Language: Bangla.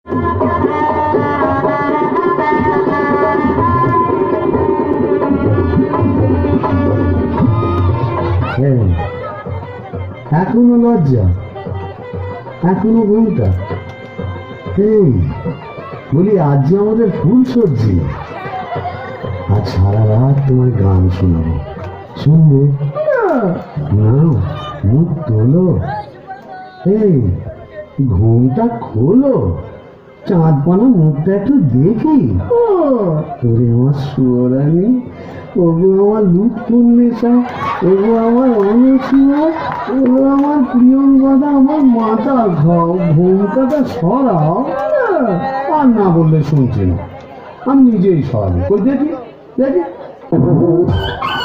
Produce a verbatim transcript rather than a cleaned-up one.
এখনো লজ্জা, এখনো ঘুমটা। এই বলি, আজ যে আমাদের ফুল সজ্জি, আজ সারা রাত তোমার গান শোনাবো, শুনবে না? মুখ তোলো, এই ঘুমটা খোলো, চাঁদ পানা মুখটা একটু দেখি। ওরে আমার সুরানি, ওগো আমার লুৎফুন্নেসা, ওগো আমার অনুসীমা, ওগো আমার প্রিয়ঙ্গদা, আমার মাথা খাও, ঘুমটাটা সরাও। আর না বললে শুনছি না, আমি নিজেই সরাবো। কই দেখি দেখি।